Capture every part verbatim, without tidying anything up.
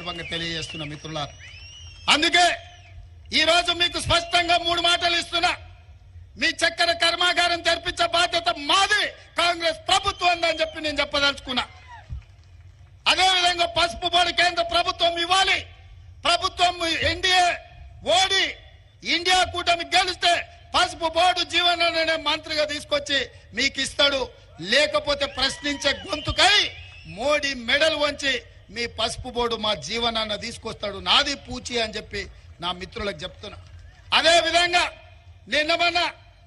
సందర్భంగా తెలియజేస్తున్న మిత్రులారా. అందుకే ఈ రోజు మీకు స్పష్టంగా మూడు మాటలు ఇస్తున్నా. మీ చక్కెర కర్మాగారం తెరిపించే బాధ్యత మాది, కాంగ్రెస్ ప్రభుత్వం అని చెప్పి నేను చెప్పదలుచుకున్నా. అదేవిధంగా పసుపు బోర్డు కేంద్ర ప్రభుత్వం ఇవ్వాలి. ప్రభుత్వం ఎన్డీఏ ఓడి ఇండియా కూటమి గెలిస్తే పసుపు బోర్డు జీవన మంత్రిగా తీసుకొచ్చి మీకు ఇస్తాడు. లేకపోతే ప్రశ్నించే గొంతుకై మోడీ మెడల్ వంచి మీ పసుపు బోర్డు మా జీవనాన్ని తీసుకొస్తాడు. నాది పూచి అని చెప్పి నా మిత్రులకు చెప్తున్నా. అదే విధంగా నిన్న మొన్న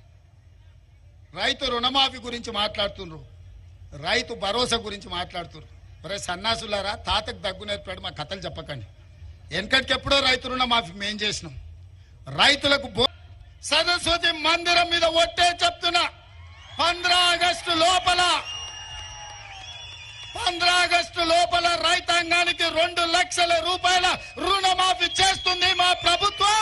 రైతు రుణమాఫీ గురించి మాట్లాడుతున్నారు, రైతు భరోసా గురించి మాట్లాడుతున్నారు. మరి సన్నాసులారా, తాతకు దగ్గు నేర్పాడు మా కథలు చెప్పకండి. వెనకటికి ఎప్పుడో రైతు రుణమాఫీ మేం చేసినాం. రైతులకు సరస్వతి మందిరం మీద ఒట్టే చెప్తున్నా, పంద్రా ఆగస్టు లోపల పంద్రా ఆగస్టు లోపల రైతాంగానికి రెండు లక్షల రూపాయల రుణమాఫీ చేస్తుంది మా ప్రభుత్వం.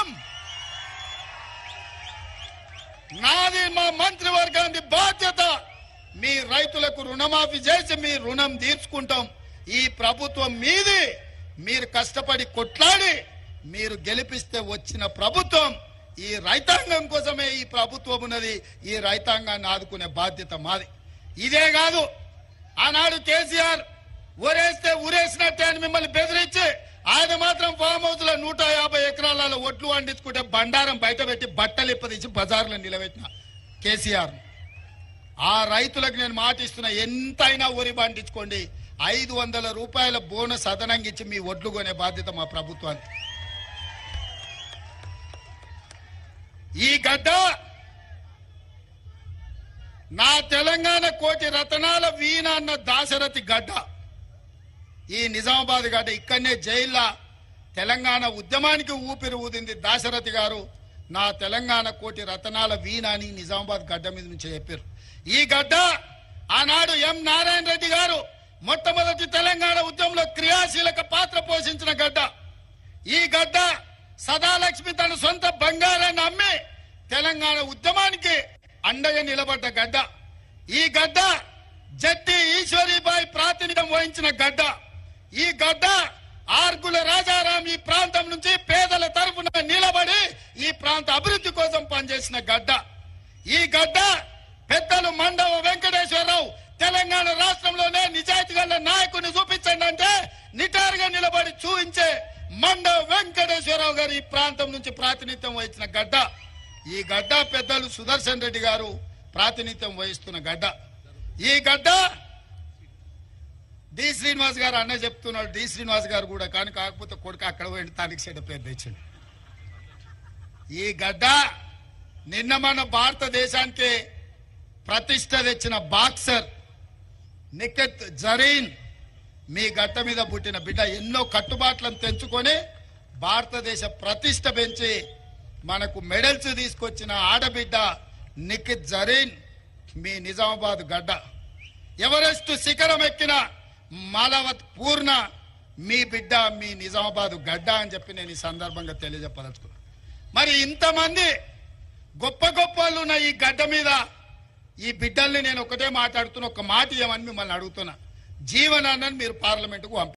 నాది మా మంత్రివర్గానికి బాధ్యత. మీ రైతులకు రుణమాఫీ చేసి మీ రుణం తీర్చుకుంటాం. ఈ ప్రభుత్వం మీది. మీరు కష్టపడి కొట్లాడి మీరు గెలిపిస్తే వచ్చిన ప్రభుత్వం. ఈ రైతాంగం కోసమే ఈ ప్రభుత్వం ఉన్నది. ఈ రైతాంగాన్ని ఆదుకునే బాధ్యత మాది. ఇదే కాదు, ఆనాడు కేసీఆర్ ఊరేస్తే ఊరేసినట్టే అని మిమ్మల్ని బెదిరించి ఆయన మాత్రం ఫామ్ హౌస్ లో నూట యాభై ఎకరాలలో ఒట్లు వండించుకుంటే బండారం బయట పెట్టి బట్టలు ఇప్పదీసి బజార్లో నిలబెట్టిన కేసీఆర్. ఆ రైతులకు నేను మాట ఇస్తున్నా, ఎంతైనా ఊరి పండించుకోండి, ఐదు వందల రూపాయల బోనస్ అదనంగా ఇచ్చి మీ ఒడ్లు కొనే బాధ్యత మా ప్రభుత్వానికి. ఈ గడ్డ నా తెలంగాణ కోటి రతనాల వీణ అన్న దాశరథి గడ్డ. ఈ నిజామాబాద్ గడ్డ ఇక్కడనే జైల్లో తెలంగాణ ఉద్యమానికి ఊపిరి ఊదింది దాశరథి గారు. నా తెలంగాణ కోటి రతనాల వీణ అని నిజామాబాద్ గడ్డ మీద నుంచి చెప్పారు. ఈ గడ్డ ఆనాడు ఎం నారాయణ రెడ్డి గారు మొట్టమొదటి తెలంగాణ ఉద్యమంలో క్రియాశీలక పాత్ర పోషించిన గడ్డ. ఈ గడ్డ సదాలక్ష్మి తన సొంత బంగారాన్ని అమ్మి తెలంగాణ ఉద్యమానికి అండగా నిలబడ్డ గడ్డ. ఈ గడ్డ జట్టి ఈశ్వరీబాయి ప్రాతినిధ్యం వహించిన గడ్డ. ఈ గడ్డ ఆర్గుల రాజారాం ఈ ప్రాంతం నుంచి పేదల తరఫున నిలబడి ఈ ప్రాంత అభివృద్ధి కోసం పనిచేసిన గడ్డ. ఈ గడ్డ పెద్దలు మండవ వెంకటేశ్వరరావు తెలంగాణ రాష్ట్రంలోనే నిజాయితీ గల నాయకుని చూపించండి అంటే నిటారుగా నిలబడి చూపించే మండవ వెంకటేశ్వరరావు గారు ఈ ప్రాంతం నుంచి ప్రాతినిధ్యం వహించిన గడ్డ. ఈ గడ్డ పెద్దలు సుదర్శన్ రెడ్డి గారు ప్రాతినిధ్యం వహిస్తున్న గడ్డ. ఈ గడ్డ డి శ్రీనివాస్ గారు అన్న చెప్తున్నాడు. డి శ్రీనివాస్ గారు కూడా కానీ కాకపోతే కొడుకు అక్కడ పోయి తానికి చెడ్డ పేరు తెచ్చాడు. ఈ గడ్డ నిన్న మన భారతదేశానికి ప్రతిష్ట తెచ్చిన బాక్సర్ నిఖత్ జరీన్ మీ గడ్డ మీద పుట్టిన బిడ్డ. ఎన్నో కట్టుబాట్లను తెంచుకొని భారతదేశ ప్రతిష్ట పెంచి మనకు మెడల్స్ తీసుకొచ్చిన ఆడబిడ్డ నిఖత్ జరీన్ మీ నిజామాబాద్ గడ్డ. ఎవరెస్ట్ శిఖరం ఎక్కిన మాలవత్ పూర్ణ మీ బిడ్డ మీ నిజామాబాద్ గడ్డ అని చెప్పి నేను ఈ సందర్భంగా తెలియజెప్పదలుచుకున్నాను. మరి ఇంతమంది గొప్ప గొప్ప వాళ్ళు ఉన్న ఈ గడ్డ మీద ఈ బిడ్డల్ని నేను ఒకటే మాట్లాడుతున్నా, ఒక మాట ఏమని మిమ్మల్ని అడుగుతున్నా. జీవనాన్ని మీరు పార్లమెంటుకు పంపి